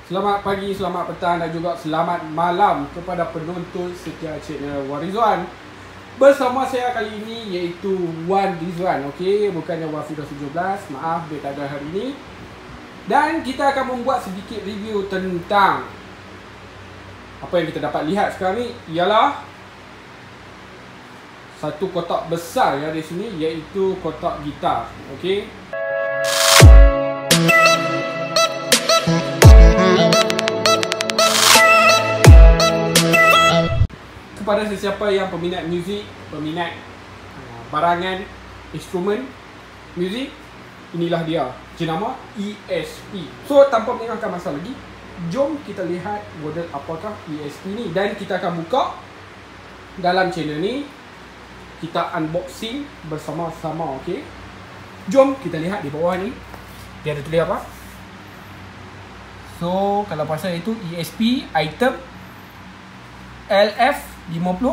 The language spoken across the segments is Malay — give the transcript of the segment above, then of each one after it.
Selamat pagi, selamat petang dan juga selamat malam kepada penonton setia channel Wan Rizwan. Bersama saya kali ini iaitu Wan Rizwan, okey, bukannya Wan Fidah 17. Maaf dia tak ada hari ini. Dan kita akan membuat sedikit review tentang apa yang kita dapat lihat sekarang ni ialah satu kotak besar yang ada di sini iaitu kotak gitar, okey. Kepada sesiapa yang peminat muzik, peminat barangan instrumen muzik, inilah dia, jenama ESP. So tanpa melengahkan masa lagi, jom kita lihat model apakah ESP ni. Dan kita akan buka dalam channel ni, kita unboxing bersama-sama, okey. Jom kita lihat di bawah ni, dia ada tulis apa. So kalau pasal itu ESP item LF50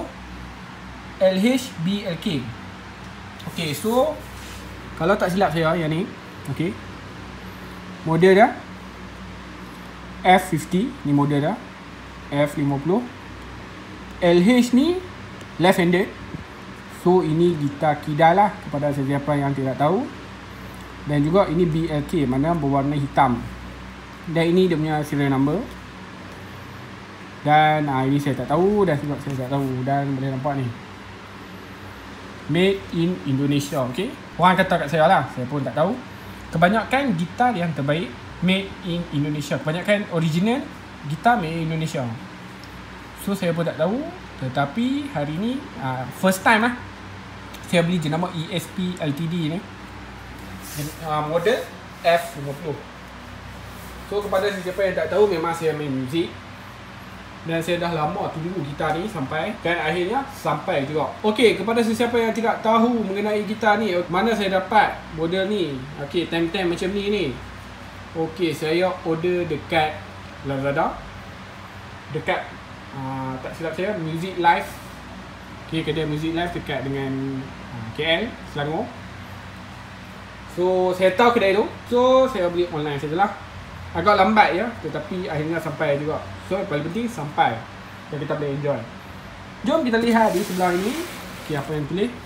LHBLK. Okey, so kalau tak silap saya yang ni, okey, model dia F50, ni model dia F50. LH ni left handed. So ini gitar kidal lah kepada sesiapa yang tidak tahu. Dan juga ini BLK, mana berwarna hitam. Dan ini dia punya serial number. Dan ini saya tak tahu, dan sebab saya tak tahu. Dan boleh nampak ni, made in Indonesia, okey. Orang kata kat saya lah, saya pun tak tahu. Kebanyakan gitar yang terbaik made in Indonesia. Kebanyakan original gitar made in Indonesia. So saya pun tak tahu. Tetapi hari ni first time lah saya beli jenama ESP LTD ni, model F50. So kepada sesiapa yang tak tahu, memang saya main muzik dan saya dah lama tunggu gitar ni sampai, dan akhirnya sampai juga. Okey, kepada sesiapa yang tidak tahu mengenai gitar ni, mana saya dapat model ni, okey, time-time macam ni. Okey, saya order dekat Lazada, dekat tak silap saya Music Live. Okey, kedai Music Live dekat dengan KL, Selangor. So saya tahu kedai tu, so saya beli online sajalah. Agak lambat ya, tetapi akhirnya sampai juga. So yang paling penting sampai, dan kita boleh enjoy. Jom kita lihat di sebelah ini, okay, apa yang tulis.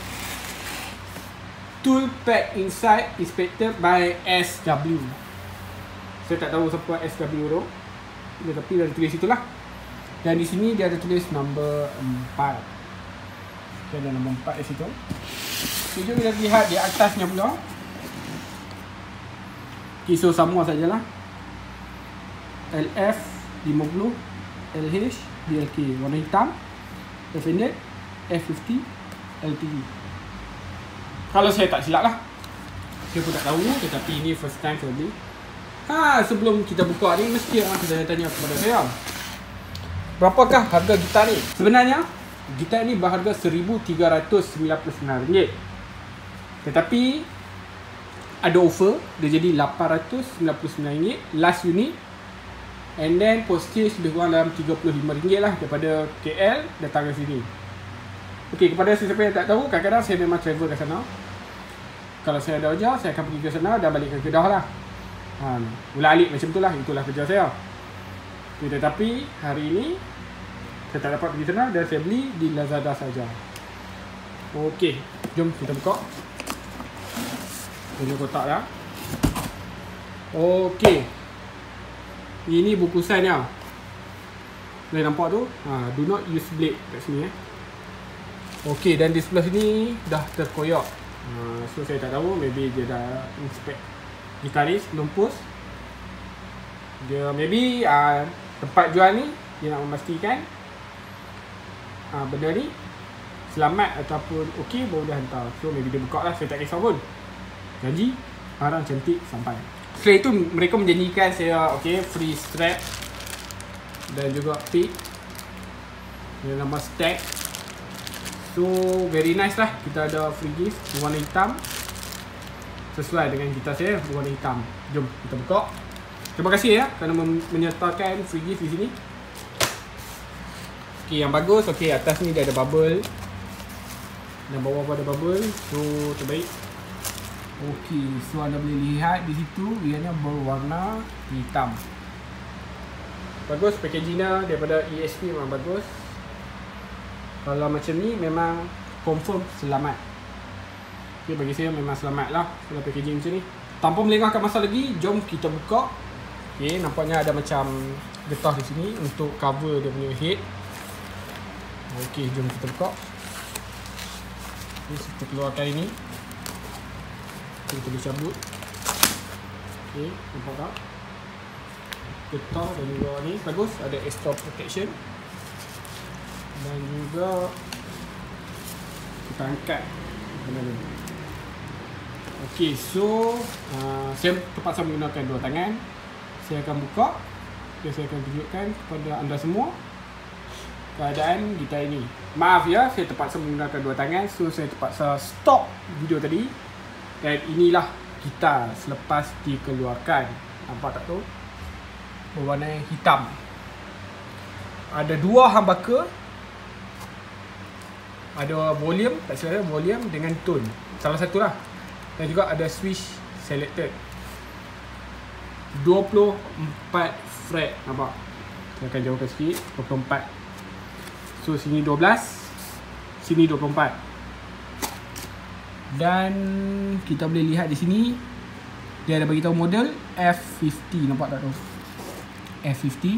Tool pack inside inspected by SW. Saya tak tahu siapa SW tu, tetapi dia ada tulis itulah. Dan di sini dia ada tulis nombor 4. Okay, ada nombor 4 di situ. Okay, jom kita lihat di atasnya pula. Okay, so sama sajalah. LF50 LH BLK, warna hitam, left-handed, F50 LTD. Kalau saya tak silap lah, saya pun tak tahu, tetapi ini first time saya beli. Sebelum kita buka ni, mesti orang kita tanya kepada saya, berapakah harga gitar ni? Sebenarnya gitar ni berharga RM1,399. Tetapi ada offer, dia jadi RM899 last unit. And then postage lebih kurang dalam RM35 lah daripada KL datang ke sini. Okey, kepada sesiapa yang tak tahu, kadang-kadang saya memang travel ke sana. Kalau saya ada kerja, saya akan pergi ke sana dan balik ke Kedah lah. Ulang-alik macam tu lah, itulah kerja saya. Okay, tetapi hari ini saya tak dapat pergi sana dan saya beli di Lazada saja. Okey, jom kita buka. Ini kotak dah. Okey, ini bungkusannya. Boleh nampak tu, do not use blade kat sini Okey, dan di sebelah sini dah terkoyak. So saya tak tahu, maybe dia dah inspect gitaris belum post. Dia maybe tempat jual ni dia nak memastikan benda ni selamat ataupun okey baru dia hantar. So maybe dia buka lah, saya tak kisah pun. Janji barang cantik sampai. Setelah itu mereka menjanjikan saya free strap dan juga pick. Dia nama stack. So very nice lah, kita ada free gift warna hitam sesuai dengan gitar saya warna hitam. Jom kita buka. Terima kasih ya kerana menyertakan free gift di sini. Okey, yang bagus, okey, atas ni dia ada bubble dan bawah pun ada bubble. So terbaik. Okey, so anda boleh lihat di situ ianya berwarna hitam. Bagus, packaging dia daripada ESP memang bagus. Kalau macam ni memang confirm selamat. Okay, bagi saya memang selamat lah kalau packaging macam ni. Tanpa melengahkan masa lagi, jom kita buka. Okay, nampaknya ada macam getah di sini untuk cover dia punya head. Okay, jom kita buka. Okay, kita keluarkan ini. Kita boleh cabut. Okay, nampak tak? Getah dan juga ni bagus, ada extra protection. Dan juga kita angkat benda ni. Ok, so saya terpaksa menggunakan dua tangan. Saya akan buka dan saya akan tunjukkan kepada anda semua keadaan gitar ini. Maaf ya, saya terpaksa menggunakan dua tangan, so saya terpaksa stop video tadi. Dan inilah gitar selepas dikeluarkan. Nampak tak tu? Berwarna hitam. Ada dua humbucker. Ada volume, tak silap volume dengan tone. Salah satu lah. Dan juga ada switch selected. 24 fret. Nampak? Saya akan jauhkan sikit. 24. So sini 12, sini 24. Dan kita boleh lihat di sini dia ada bagi tahu model F50. Nampak tak tu? F50.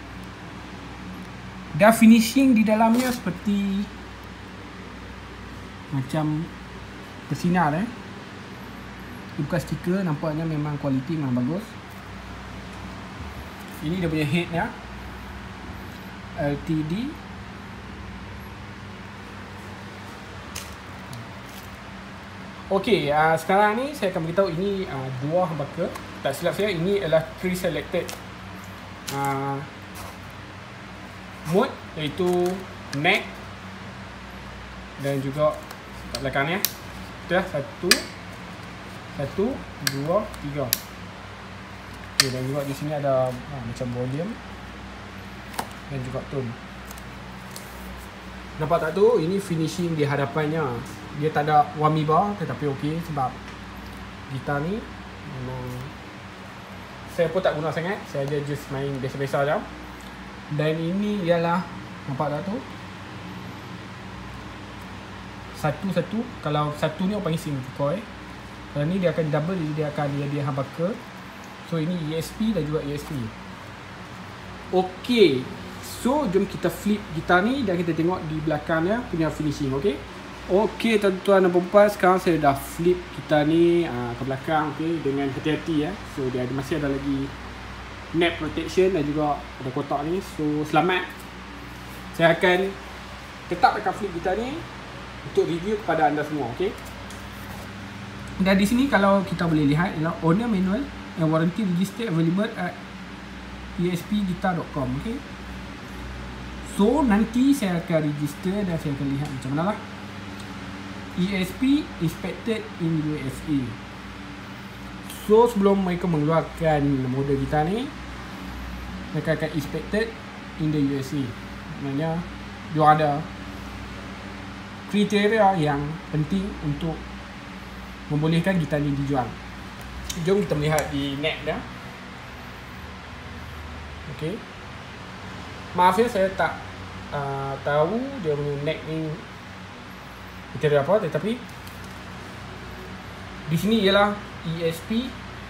Dan finishing di dalamnya seperti macam bersinar Dia bukan stiker, nampaknya memang kualiti memang bagus. Ini dia punya head nya, LTD. Okey, sekarang ni saya akan beritahu ini dua humbucker. Tak silap saya, ini adalah pre-selected mode, iaitu neck dan juga kat belakang ni. Itu dah 1, 2, 3. Okay, dan juga di sini ada macam volume dan juga tone. Nampak tak tu? Ini finishing di hadapannya. Dia tak ada whammy bar, tetapi okey sebab gitar ni memang saya pun tak guna sangat. Saya just main biasa-biasa je. Dan ini ialah, nampak tak tu? Satu-satu. Kalau satu ni orang panggil single coil. Kalau ni dia akan double, dia akan dia humbucker. So ini ESP dan juga ESP. Okey. So jom kita flip gitar ni dan kita tengok di belakangnya punya finishing. Okey. Okey tuan-tuan dan puan-puan, sekarang saya dah flip gitar ni ke belakang, okey, dengan hati-hati ya. So dia masih ada lagi neck protection dan juga ada kotak ni. So selamat. Saya akan tetap flip gitar ni untuk review kepada anda semua, okey. Dan di sini kalau kita boleh lihat ialah owner manual and warranty register available at espguitar.com, okey. So nanti saya akan register dan saya akan lihat macam mana lah. ESP inspected in USA. So sebelum mereka mengeluarkan model gitar ni, mereka akan inspected in the USA. Maknanya dia ada kriteria yang penting untuk membolehkan gitar ni dijual. Jom kita melihat di neck dia. Okey. Maaf ya, saya tak tahu dia punya neck ni kriteria apa, tetapi di sini ialah ESP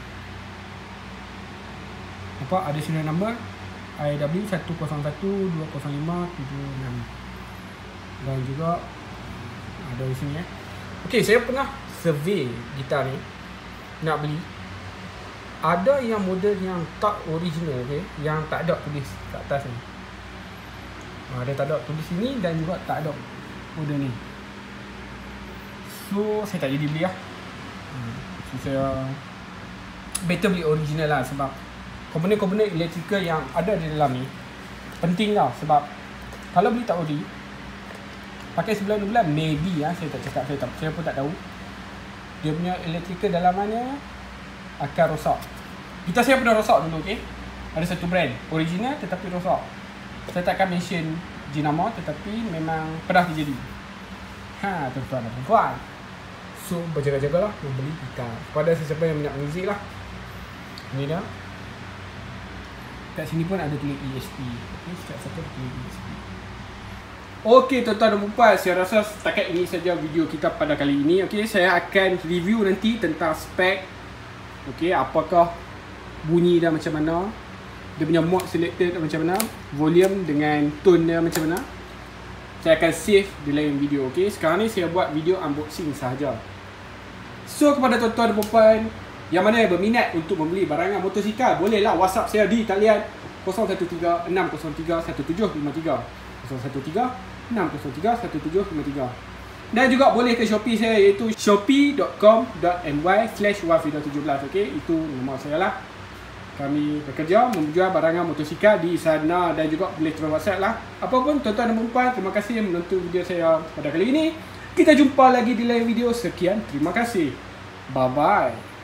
apa, ada serial number IW 101205206 dan juga ada di sini ya. Okey, saya pernah survey gitar ni nak beli. Ada yang model yang tak original, okey, yang tak ada tulis kat atas ni. Dia tak ada tulis sini dan juga tak ada model ni. So saya tak jadi beli lah. So saya better beli original lah, sebab komponen-komponen elektrikal yang ada di dalam ni penting lah. Sebab kalau beli tak ori, pakai sebulan 2 bulan maybe lah, saya tak cakap, saya pun tak tahu, dia punya elektrikal dalamannya akan rosak. Gitar saya pernah rosak dulu, okay. Ada satu brand original tetapi rosak. Saya takkan mention jenama, tetapi memang pernah terjadi. Tuan-tuan dan puan-puan, so berjaga-jagalah membeli gitar. Pada sesiapa yang minat muzik lah, ini dah. Kat sini pun ada tulis ESP. Okay, setiap satu tulis ESP. Okey tuan-tuan dan puan, saya rasa setakat ini saja video kita pada kali ini. Okey, saya akan review nanti tentang spek. Okey, apakah bunyi dia macam mana, dia punya mode selector macam mana, volume dengan tone dia macam mana. Saya akan save di lain video. Okey, sekarang ni saya buat video unboxing sahaja. So kepada tuan-tuan dan puan yang mana yang berminat untuk membeli barangan motosikal, bolehlah WhatsApp saya di talian 013 603 1753 013 603 1753. Dan juga boleh ke Shopee saya, iaitu shopee.com.my/wafida17. Okey, itu nombor saya lah. Kami bekerja menjual barangan motosikal di sana dan juga boleh terus WhatsApp lah. Apapun tuan-tuan dan puan, terima kasih yang menonton video saya pada kali ini. Kita jumpa lagi di lain video. Sekian, terima kasih. Bye bye.